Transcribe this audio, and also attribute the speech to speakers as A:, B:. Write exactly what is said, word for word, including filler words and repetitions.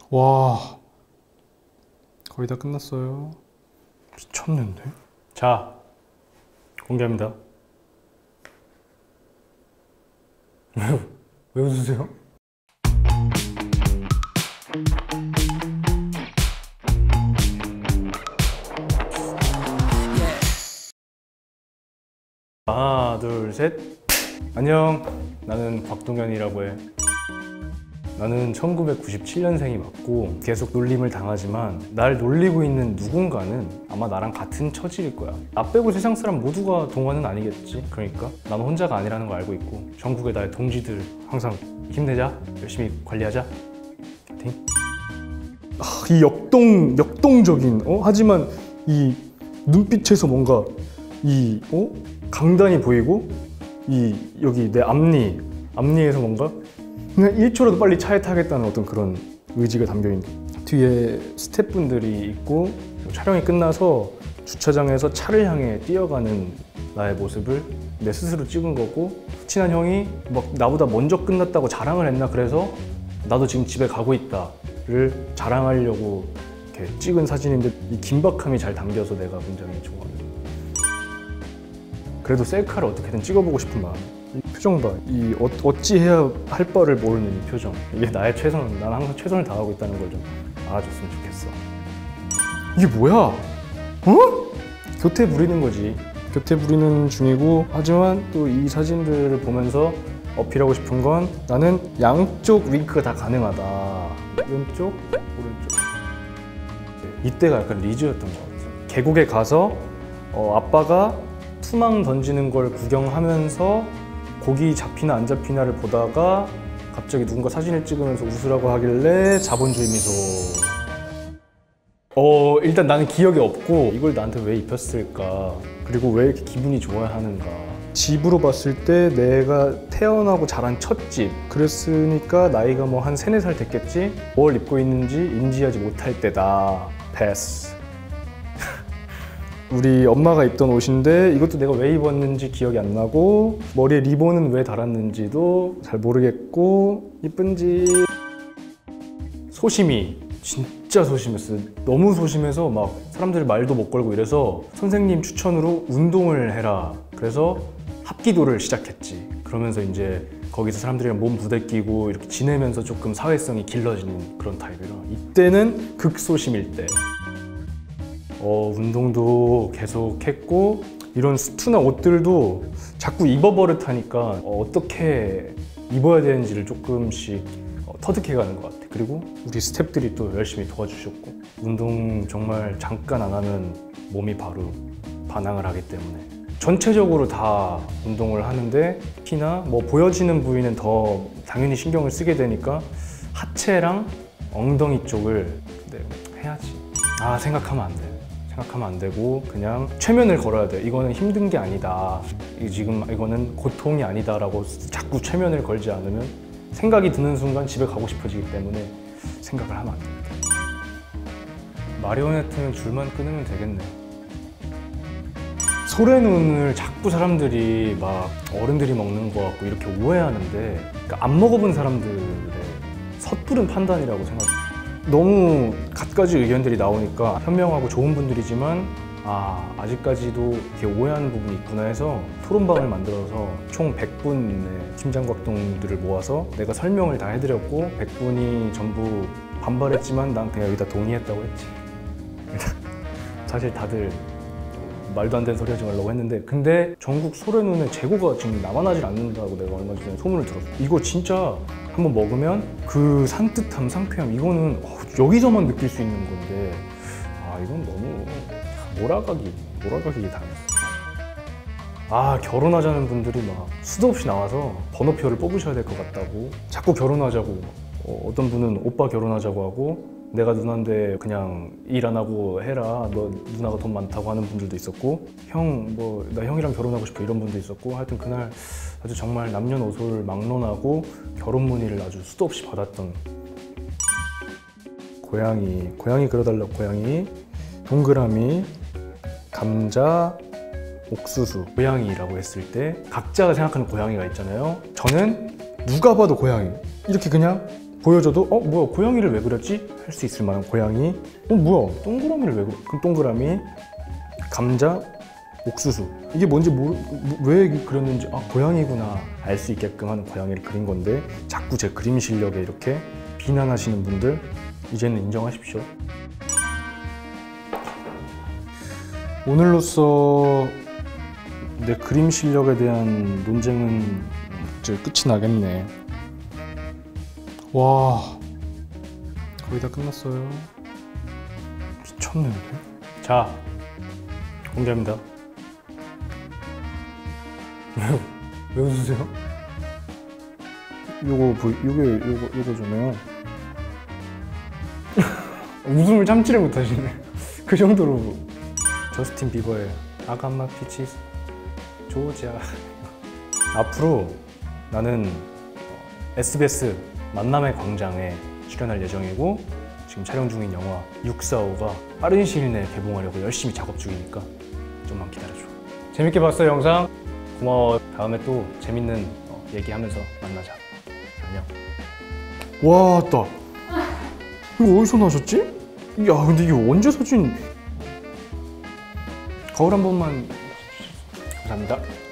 A: 와, 거의 다 끝났어요. 미쳤는데? 자, 공개합니다. 왜, 왜 웃으세요? 하나, 둘, 셋. 안녕, 나는 곽동현이라고 해. 나는 천구백구십칠 년생이 맞고 계속 놀림을 당하지만 날 놀리고 있는 누군가는 아마 나랑 같은 처질일 거야. 나 빼고 세상 사람 모두가 동화는 아니겠지. 그러니까 나는 혼자가 아니라는 걸 알고 있고 전국의 나의 동지들 항상 힘내자, 열심히 관리하자. 파이팅. 아, 이 역동, 역동적인 어? 하지만 이 눈빛에서 뭔가 이 어? 강단이 보이고 이 여기 내 앞니 앞니에서 뭔가 그냥 일 초라도 빨리 차에 타겠다는 어떤 그런 의지가 담겨있는. 뒤에 스태프분들이 있고 촬영이 끝나서 주차장에서 차를 향해 뛰어가는 나의 모습을 내 스스로 찍은 거고, 친한 형이 막 나보다 먼저 끝났다고 자랑을 했나 그래서 나도 지금 집에 가고 있다를 자랑하려고 이렇게 찍은 사진인데 이 긴박함이 잘 담겨서 내가 굉장히 좋아하는. 그래도 셀카를 어떻게든 찍어보고 싶은 마음. 이 표정 봐. 이 어, 어찌해야 할 바를 모르는 이 표정. 이게 나의 최선. 나는 항상 최선을 다하고 있다는 걸 좀 알아줬으면 좋겠어. 이게 뭐야? 어? 교태 부리는 거지. 교태 부리는 중이고, 하지만 또 이 사진들을 보면서 어필하고 싶은 건 나는 양쪽 윙크가 다 가능하다. 왼쪽, 오른쪽. 이때가 약간 리즈였던 것 같아. 계곡에 가서 어, 아빠가 투망 던지는 걸 구경하면서 고기 잡히나 안 잡히나를 보다가 갑자기 누군가 사진을 찍으면서 웃으라고 하길래 자본주의 미소. 어 일단 나는 기억이 없고 이걸 나한테 왜 입혔을까, 그리고 왜 이렇게 기분이 좋아야 하는가. 집으로 봤을 때 내가 태어나고 자란 첫 집, 그랬으니까 나이가 뭐 한 세네 살 됐겠지? 뭘 입고 있는지 인지하지 못할 때다. 패스. 우리 엄마가 입던 옷인데 이것도 내가 왜 입었는지 기억이 안 나고, 머리에 리본은 왜 달았는지도 잘 모르겠고, 이쁜지. 소심이 진짜 소심했어. 너무 소심해서 막 사람들이 말도 못 걸고 이래서 선생님 추천으로 운동을 해라 그래서 합기도를 시작했지. 그러면서 이제 거기서 사람들이랑 몸 부대끼고 이렇게 지내면서 조금 사회성이 길러지는 그런 타입이라, 이때는 극소심일 때. 어, 운동도 계속 했고 이런 수트나 옷들도 자꾸 입어버릇하니까 어, 어떻게 입어야 되는지를 조금씩 어, 터득해가는 것 같아. 그리고 우리 스태프들이 또 열심히 도와주셨고, 운동 정말 잠깐 안 하면 몸이 바로 반항을 하기 때문에 전체적으로 다 운동을 하는데, 특히나 뭐 보여지는 부위는 더 당연히 신경을 쓰게 되니까 하체랑 엉덩이 쪽을 네, 해야지. 아 생각하면 안 돼. 생각하면 안 되고 그냥 최면을 걸어야 돼. 이거는 힘든 게 아니다. 지금 이거는 고통이 아니다라고 자꾸 최면을 걸지 않으면 생각이 드는 순간 집에 가고 싶어지기 때문에 생각을 하면 안 됩니다. 마리오네트는 줄만 끊으면 되겠네. 소래눈을 자꾸 사람들이 막 어른들이 먹는 거 같고 이렇게 오해하는데, 그러니까 안 먹어본 사람들의 섣부른 판단이라고 생각해요. 너무 갖가지 의견들이 나오니까 현명하고 좋은 분들이지만 아 아직까지도 이렇게 오해하는 부분이 있구나 해서 토론방을 만들어서 총 백 분의 심장곽동들을 모아서 내가 설명을 다 해드렸고, 백 분이 전부 반발했지만 난 그냥 여기다 동의했다고 했지. 사실 다들 말도 안 되는 소리 하지 말라고 했는데, 근데 전국 소래눈의 재고가 지금 남아나질 않는다고 내가 얼마 전에 소문을 들었어. 이거 진짜 한번 먹으면 그 산뜻함, 상쾌함, 이거는 어, 여기서만 느낄 수 있는 건데, 아 이건 너무 몰아가기, 몰아가기 당했어. 아 결혼하자는 분들이 막 수도 없이 나와서 번호표를 뽑으셔야 될 것 같다고 자꾸 결혼하자고. 어, 어떤 분은 오빠 결혼하자고 하고, 내가 누나인데 그냥 일 안 하고 해라, 너 누나가 돈 많다고 하는 분들도 있었고, 형 뭐 나 형이랑 결혼하고 싶어 이런 분도 있었고, 하여튼 그날 아주 정말 남녀노소를 막론하고 결혼 문의를 아주 수도 없이 받았던. 고양이, 고양이 그려달라고. 고양이, 동그라미, 감자, 옥수수. 고양이라고 했을 때 각자가 생각하는 고양이가 있잖아요. 저는 누가 봐도 고양이, 이렇게 그냥 보여줘도 어 뭐야 고양이를 왜 그렸지? 할 수 있을 만한 고양이. 어 뭐야 동그라미를 왜 그려? 그럼 동그라미, 감자, 옥수수. 이게 뭔지 모르 뭐, 왜 그렸는지 아 고양이구나 알 수 있게끔 하는 고양이를 그린 건데 자꾸 제 그림 실력에 이렇게 비난하시는 분들 이제는 인정하십시오. 오늘로써 내 그림 실력에 대한 논쟁은 이제 끝이 나겠네. 와 거의 다 끝났어요. 미쳤는데? 자 공개합니다. 왜, 왜 웃으세요? 요거 보 요게 요거 요거 좀해요. 웃음을 참지를 못하시네. 그 정도로. 저스틴 비버의 아가마 피치스 조지아. 앞으로 나는 에스비에스 만남의 광장에 출연할 예정이고 지금 촬영 중인 영화 육사오가 빠른 시일 내에 개봉하려고 열심히 작업 중이니까 좀만 기다려줘. 재밌게 봤어요 영상? 고마워. 다음에 또 재밌는 얘기하면서 만나자. 안녕. 와, 따 이거 어디서 나셨지? 야, 근데 이게 언제 사진? 거울 한 번만. 감사합니다.